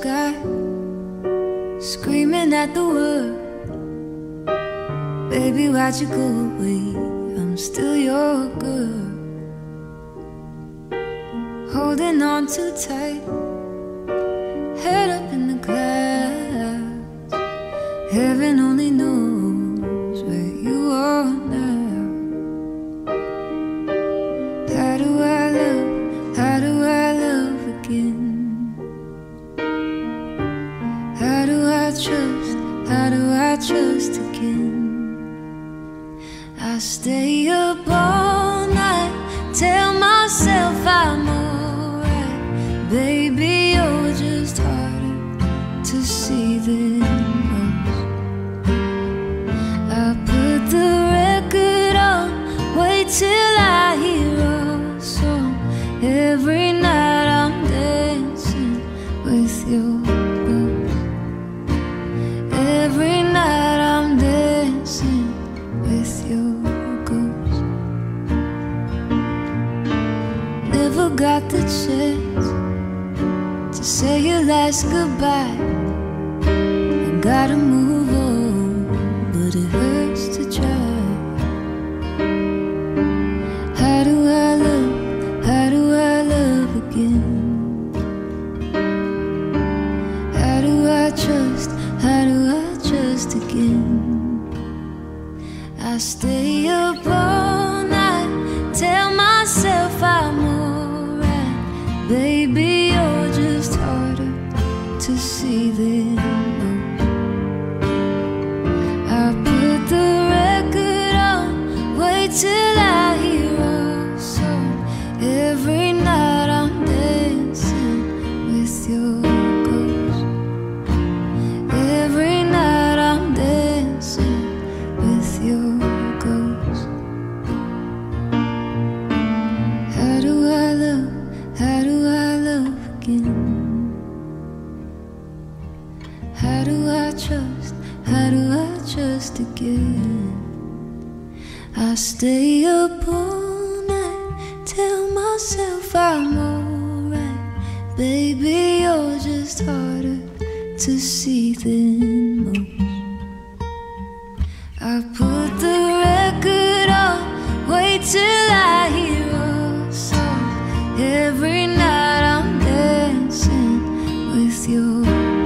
sky, screaming at the world. Baby, why'd you go away? I'm still your girl. Holding on too tight, head up in the clouds. Heaven only knows where you are now. How do I love? How do I love again? How do I trust? How do I trust again? I stay up all night, tell myself I'm alright. Baby, you're just harder to see than most. I put the record on, wait till I hear a song. Every night I'm dancing with your ghost. Every night I'm dancing with your ghost. Never got the chance to say your last goodbye. I gotta move on, but it hurts to try. How do I love? How do I love again? How do I trust? How do I trust again? I stay up all night, tell myself I'm alright. Baby, you're just harder to see than most. I put the record on, wait till I hear a song. Every night I'm dancing with your ghost. Every night I'm dancing with your ghost. How do I love? How do I love again? How do I trust? How do I trust again? I stay up all night, tell myself I'm alright. Baby, you're just harder to see than most. I put the record on, wait till I hear a song. Every night I'm dancing with your